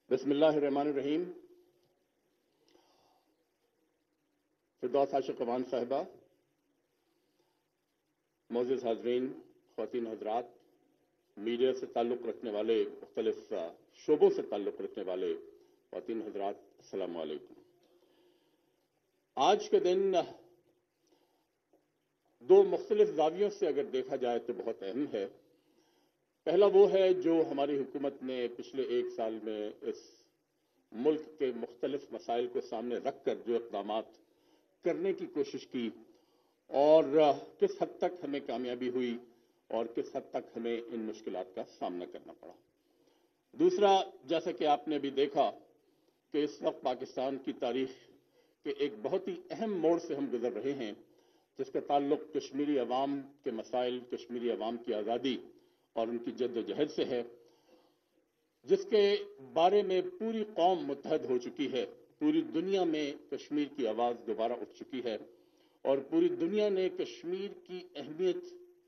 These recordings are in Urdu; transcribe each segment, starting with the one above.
बिस्मिल्लाहिर्रहमानिर्रहीम। फिरदौस आशिक अवान साहिबा, मोअज़्ज़िज़ हाज़रीन, ख़वातीन हज़रात, मीडिया से ताल्लुक़ रखने वाले, मुख्तलिफ़ शोबों से ताल्लुक़ रखने वाले ख़वातीन हज़रात, अस्सलामु अलैकुम। आज के दिन दो मुख्तलिफ़ ज़ावियों से अगर देखा जाए तो बहुत अहम है। पहला वो है जो हमारी हुकूमत ने पिछले एक साल में इस मुल्क के मुख्तलिफ मसाइल को सामने रखकर जो इक़दामात करने की कोशिश की और किस हद तक हमें कामयाबी हुई और किस हद तक हमें इन मुश्किलात का सामना करना पड़ा। दूसरा, जैसा कि आपने अभी देखा कि इस वक्त पाकिस्तान की तारीख के एक बहुत ही अहम मोड़ से हम गुजर रहे हैं, जिसका ताल्लुक कश्मीरी अवाम के मसाइल, कश्मीरी अवाम की आज़ादी और उनकी जद्दोजहद से है, जिसके बारे में पूरी कौम मुत्तहद हो चुकी है। पूरी दुनिया में कश्मीर की आवाज़ दोबारा उठ चुकी है और पूरी दुनिया ने कश्मीर की अहमियत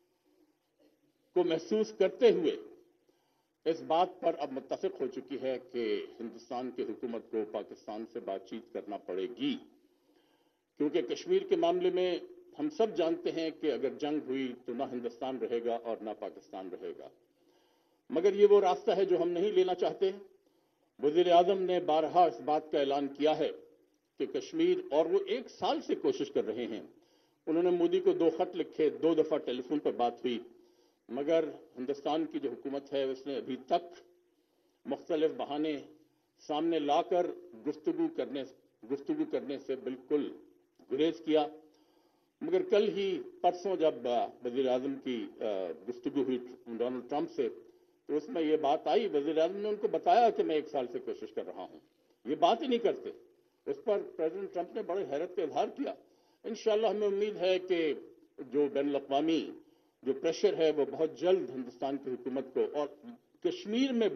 को महसूस करते हुए इस बात पर अब मुत्तफिक हो चुकी है कि हिंदुस्तान की हुकूमत को पाकिस्तान से बातचीत करना पड़ेगी, क्योंकि कश्मीर के मामले में हम सब जानते हैं कि अगर जंग हुई तो ना हिंदुस्तान रहेगा और ना पाकिस्तान रहेगा। मगर ये वो रास्ता है जो हम नहीं लेना चाहते। वज़ीर आज़म ने बारहा इस बात का ऐलान किया है कि कश्मीर, और वो एक साल से कोशिश कर रहे हैं। उन्होंने मोदी को 2 खत लिखे, 2 दफ़ा टेलीफोन पर बात हुई, मगर हिंदुस्तान की जो हुकूमत है उसने अभी तक मुख्तलिफ बहाने सामने लाकर गुफ्तगू करने से बिल्कुल गुरेज किया। मगर कल ही परसों जब वज़ीर आज़म की गुफ्तगू हुई डोनाल्ड ट्रंप से, तो उसमें यह बात आई, वज़ीर आज़म ने उनको बताया कि मैं 1 साल से कोशिश कर रहा हूं। ये बात ही नहीं करते। उस पर प्रेसिडेंट ट्रंप ने बड़े हैरत का इजहार किया। इंशाअल्लाह हमें उम्मीद है कि जो बैनुल-अक़वामी जो प्रेशर है वो बहुत जल्द हिंदुस्तान की हुकूमत को, और कश्मीर में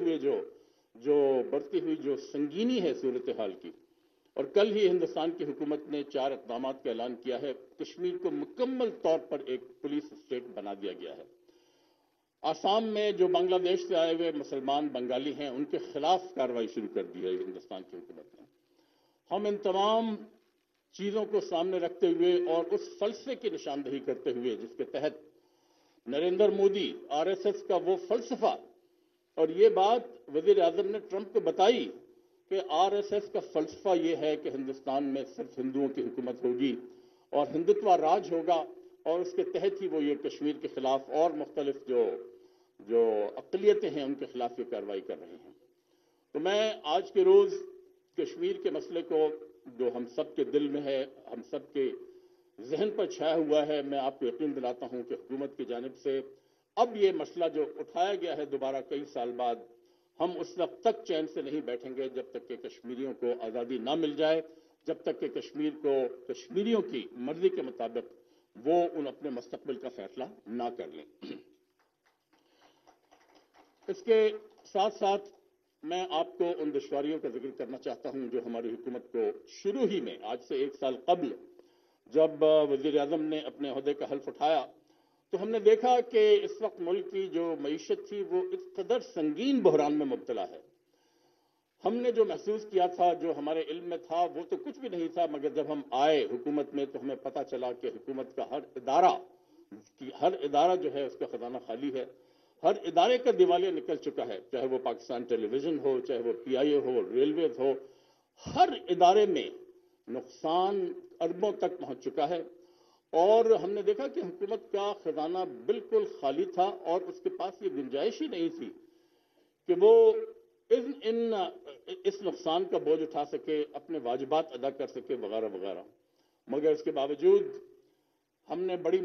बढ़ती हुई जो संगीनी है सूरत हाल की, और कल ही हिंदुस्तान की हुकूमत ने 4 इक़दामात का ऐलान किया है। कश्मीर को मुकम्मल तौर पर एक पुलिस स्टेट बना दिया गया है। आसाम में जो बांग्लादेश से आए हुए मुसलमान बंगाली हैं, उनके खिलाफ कार्रवाई शुरू कर दी है हिंदुस्तान की हुकूमत ने। हम इन तमाम चीज़ों को सामने रखते हुए और उस फलसफे की निशानदही करते हुए जिसके तहत नरेंद्र मोदी, आरएसएस का वो फलसफा, और ये बात वज़ीर आज़म ने ट्रंप को बताई कि आरएसएस का फलसफा ये है कि हिंदुस्तान में सिर्फ हिंदुओं की हुकूमत होगी और हिंदुत्व राज होगा, और उसके तहत ही वो ये कश्मीर के खिलाफ और मुख्तलिफ जो अक़लियतें हैं उनके खिलाफ ये कार्रवाई कर रहे हैं। तो मैं आज के रोज़ कश्मीर के मसले को, जो हम सब के दिल में है, हम सब के जहन पर छाया हुआ है, मैं आपको यकीन दिलाता हूं कि हुकूमत की जानिब से अब ये मसला जो उठाया गया है दोबारा कई साल बाद, हम उस वक्त तक चैन से नहीं बैठेंगे जब तक कि कश्मीरियों को आज़ादी ना मिल जाए, जब तक कि कश्मीर को कश्मीरियों की मर्जी के मुताबिक वो उन अपने मुस्तक़बिल का फैसला ना कर लें। इसके साथ साथ मैं आपको उन दुश्वारियों का जिक्र करना चाहता हूं जो हमारी हुकूमत को शुरू ही में, आज से 1 साल कबल, जब वज़ीर आज़म ने अपने ओहदे का हल्फ उठाया, तो हमने देखा कि इस वक्त मुल्क की जो मईशत थी वो इस कदर संगीन बहरान में मुब्तला है। हमने जो महसूस किया था, जो हमारे इल्म में था, वो तो कुछ भी नहीं था, मगर जब हम आए हुकूमत में तो हमें पता चला कि हुकूमत का हर इदारा जो है उसका खजाना खाली है। हर इदारे का दिवालिया निकल चुका है, चाहे वो पाकिस्तान टेलीविजन हो, चाहे वो PIA हो, रेलवेज हो, हर इदारे में नुकसान अरबों तक पहुंच चुका है। और हमने देखा कि हुकूमत का खजाना बिल्कुल खाली था और उसके पास ये गुंजाइश ही नहीं थी कि वो इस नुकसान का बोझ उठा सके, अपने वाजिबात अदा कर सके, वगैरह वगैरह। मगर इसके बावजूद हमने बड़ी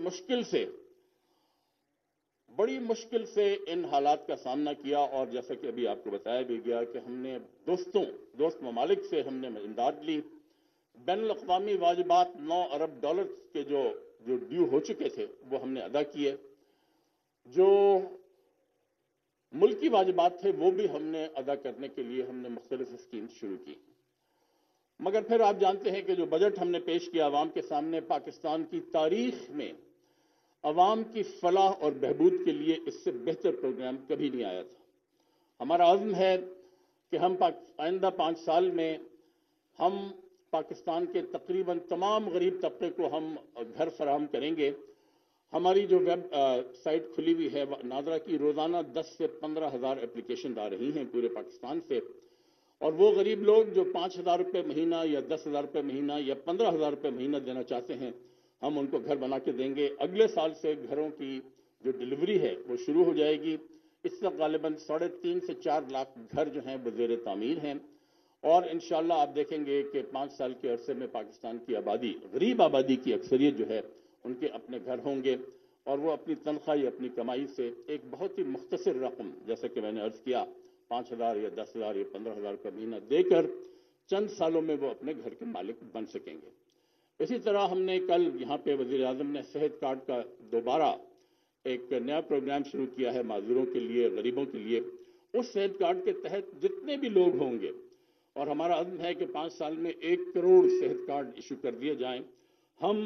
मुश्किल से इन हालात का सामना किया, और जैसा कि अभी आपको बताया भी गया कि हमने दोस्त ममालिक से हमने इमदाद ली। बैनुल-अक़वामी वाजिबात $9 अरब के जो ड्यू हो चुके थे वो हमने अदा किए। जो मुल्की वाजिबात थे वो भी हमने अदा करने के लिए हमने मुख्तलिफ स्कीम शुरू की। मगर फिर आप जानते हैं कि जो बजट हमने पेश किया अवाम के सामने, पाकिस्तान की तारीख में अवाम की फलाह और बहबूद के लिए इससे बेहतर प्रोग्राम कभी नहीं आया था। हमारा अज़्म है کہ ہم آئندہ 5 سال میں ہم پاکستان کے تقریباً تمام غریب طبقے کو ہم گھر فراہم کریں گے. ہماری جو ویب سائٹ کھلی ہوئی ہے نادرا کی، روزانہ 10 سے 15 ہزار اپلیکیشن آ رہی ہیں پورے پاکستان سے، اور وہ غریب لوگ جو 5,000 روپے مہینہ یا 10,000 روپے مہینہ یا 15,000 روپے مہینہ دینا چاہتے ہیں، ہم ان کو گھر بنا کے دیں گے. اگلے سال سے گھروں کی جو ڈلیوری ہے وہ شروع ہو جائے گی. اس وقت غالباً 3.5 سے 4 لاکھ گھر جو ہیں وہ زیر تعمیر ہیں، اور انشاءاللہ آپ دیکھیں گے کہ 5 سال کے عرصے میں پاکستان کی آبادی، غریب آبادی کی اکثریت جو ہے ان کے اپنے گھر ہوں گے، اور وہ اپنی تنخواہ یا اپنی کمائی سے ایک بہت ہی مختصر رقم، جیسے کہ میں نے عرض کیا، 5,000 یا 10,000 یا 15,000 کا مہینہ دے کر چند سالوں میں وہ اپنے گھر کے مالک بن سکیں گے. اسی طرح ہم نے کل یہاں پہ وزیر اعظم نے صحت کارڈ کا دوبارہ ایک نیا پروگرام شروع کیا ہے معذوروں کے لیے، غریبوں کے لیے. اس صحت کارڈ کے تحت جتنے بھی لوگ ہوں گے، اور ہمارا عزم ہے کہ 5 سال میں 1 کروڑ صحت کارڈ ایشو کر دیے جائیں، ہم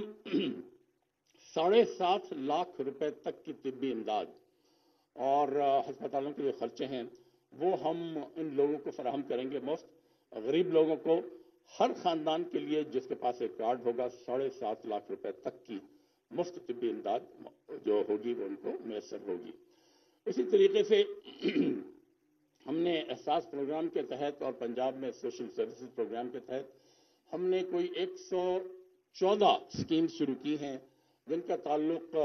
7.5 لاکھ روپے تک کی طبی امداد اور ہسپتالوں کے جو خرچے ہیں وہ ہم ان لوگوں کو فراہم کریں گے مفت. غریب لوگوں کو، ہر خاندان کے لیے جس کے پاس ایک کارڈ ہوگا، 7.5 لاکھ روپے تک کی مفت طبی امداد جو ہوگی وہ ان کو میسر ہوگی. اسی طریقے سے ہم نے احساس پروگرام کے تحت اور پنجاب میں سوشل سروسز پروگرام کے تحت ہم نے کوئی 114 اسکیم شروع کی ہیں جن کا تعلق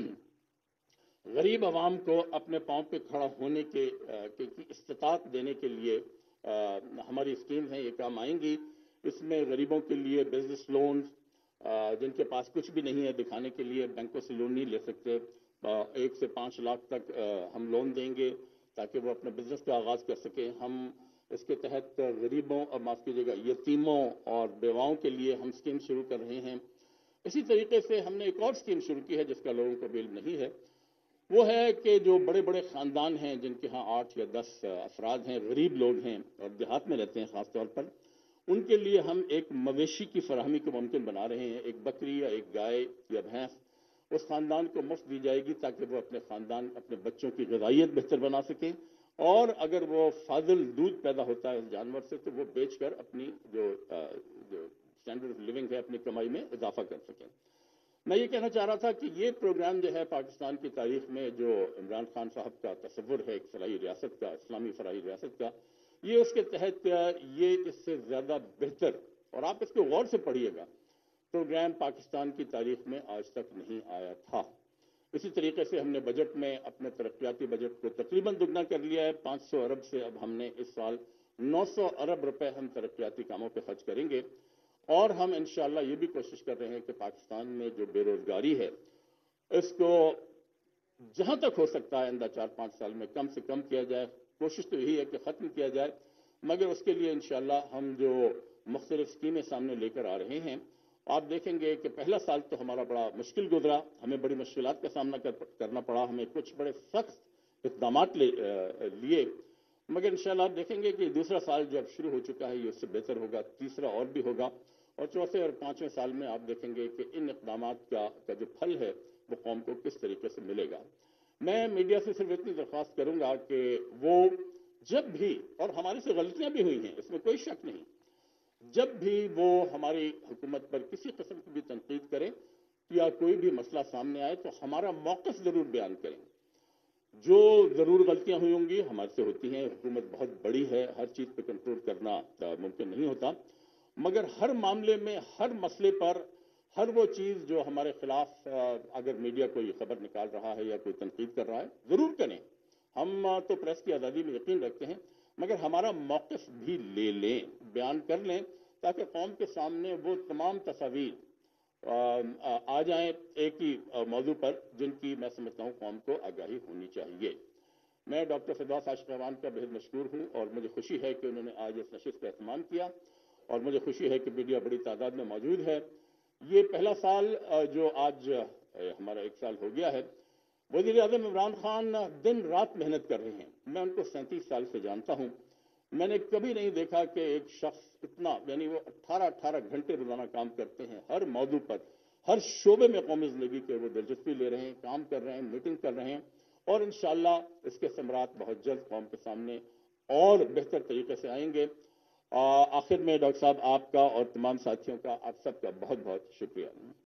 غریب عوام کو اپنے پاؤں پہ کھڑا ہونے کی استطاعت دینے کے لیے ہماری اسکیم ہیں، یہ کام آئیں گی. اس میں غریبوں کے لیے بزنس لونز، جن کے پاس کچھ بھی نہیں ہے دکھانے کے لیے، بینکوں سے لون نہیں لے سکتے، 1 سے 5 لاکھ تک ہم لون دیں گے تاکہ وہ اپنے بزنس کا آغاز کر سکیں. ہم اس کے تحت غریبوں اور معاف کیجیے گا یتیموں اور بیواؤں کے لیے ہم اسکیم شروع کر رہے ہیں. اسی طریقے سے ہم نے ایک اور اسکیم شروع کی ہے جس کا لوگوں کو علم نہیں ہے، وہ ہے کہ جو بڑے بڑے خاندان ہیں جن کے ہاں 8 یا 10 افراد ہیں، غریب لوگ ہیں اور دیہات میں رہتے ہیں خاص طور پر، ان کے لیے ہم ایک مویشی کی فراہمی کو ممکن بنا رہے ہیں. ایک بکری یا ایک گائے یا بھینس اس خاندان کو مفت دی جائے گی تاکہ وہ اپنے خاندان، اپنے بچوں کی غذائیت بہتر بنا سکیں، اور اگر وہ فاضل دودھ پیدا ہوتا ہے اس جانور سے تو وہ بیچ کر اپنی جو اسٹینڈرڈ آف لیونگ ہے اپنی کمائی میں اضافہ کر سکیں. میں یہ کہنا چاہ رہا تھا کہ یہ پروگرام جو ہے پاکستان کی تاریخ میں جو عمران خان صاحب کا تصور ہے ایک فلاحی ریاست کا، اسلامی فلاحی ریاست کا، یہ اس کے تحت یہ اس سے زیادہ بہتر، اور آپ اس کو غور سے پڑھیے گا، پروگرام پاکستان کی تاریخ میں آج تک نہیں آیا تھا. اسی طریقے سے ہم نے بجٹ میں اپنے ترقیاتی بجٹ کو تقریباً دگنا کر لیا ہے. 500 ارب سے اب ہم نے اس سال 900 ارب روپے ہم ترقیاتی کاموں پہ خرچ کریں گے، اور ہم انشاءاللہ یہ بھی کوشش کر رہے ہیں کہ پاکستان میں جو بے روزگاری ہے اس کو جہاں تک ہو سکتا ہے آئندہ 4-5 سال میں کم سے کم کیا جائے. کوشش تو یہی ہے کہ ختم کیا جائے، مگر اس کے لیے انشاءاللہ ہم جو مختلف اسکیمیں سامنے لے کر آ رہے ہیں. آپ دیکھیں گے کہ پہلا سال تو ہمارا بڑا مشکل گزرا، ہمیں بڑی مشکلات کا سامنا کرنا پڑا، ہمیں کچھ بڑے سخت اقدامات لیے، مگر انشاءاللہ آپ دیکھیں گے کہ دوسرا سال جو اب شروع ہو چکا ہے یہ اس سے بہتر ہوگا، تیسرا اور بھی ہوگا، اور چوتھے اور پانچویں سال میں آپ دیکھیں گے کہ ان اقدامات کا جو پھل ہے وہ قوم کو کس طریقے سے ملے گا. میں میڈیا سے صرف اتنی درخواست کروں گا کہ وہ جب بھی، اور ہمارے سے غلطیاں بھی ہوئی ہیں اس میں کوئی شک نہیں، جب بھی وہ ہماری حکومت پر کسی قسم کی بھی تنقید کریں یا کوئی بھی مسئلہ سامنے آئے تو ہمارا موقف ضرور بیان کریں. جو ضرور غلطیاں ہوئی ہوں گی ہمارے سے ہوتی ہیں، حکومت بہت بڑی ہے، ہر چیز پہ کنٹرول کرنا ممکن نہیں ہوتا، مگر ہر معاملے میں، ہر مسئلے پر، ہر وہ چیز جو ہمارے خلاف اگر میڈیا کوئی خبر نکال رہا ہے یا کوئی تنقید کر رہا ہے ضرور کریں. ہم تو پریس کی آزادی میں یقین رکھتے ہیں، مگر ہمارا موقف بھی لے لیں، بیان کر لیں، تاکہ قوم کے سامنے وہ تمام تصاویر آ جائیں ایک ہی موضوع پر جن کی میں سمجھتا ہوں قوم کو آگاہی ہونی چاہیے. میں ڈاکٹر فردوس عاشق اعوان کا بہت مشکور ہوں، اور مجھے خوشی ہے کہ انہوں نے آج اس نشست کا اہتمام کیا، اور مجھے خوشی ہے کہ میڈیا بڑی تعداد میں موجود ہے. یہ پہلا سال جو آج ہمارا 1 سال ہو گیا ہے، وزیر اعظم عمران خان دن رات محنت کر رہے ہیں. میں ان کو 37 سال سے جانتا ہوں، میں نے کبھی نہیں دیکھا کہ ایک شخص اتنا، یعنی وہ 18 گھنٹے روزانہ کام کرتے ہیں ہر موضوع پر، ہر شعبے میں قومی زندگی کے وہ دلچسپی لے رہے ہیں، کام کر رہے ہیں، میٹنگ کر رہے ہیں، اور انشاءاللہ اس کے ثمرات بہت جلد قوم کے سامنے اور بہتر طریقے سے آئیں گے. آخر میں ڈاکٹر صاحب آپ کا اور تمام ساتھیوں کا آپ سب کا بہت بہت شکریہ.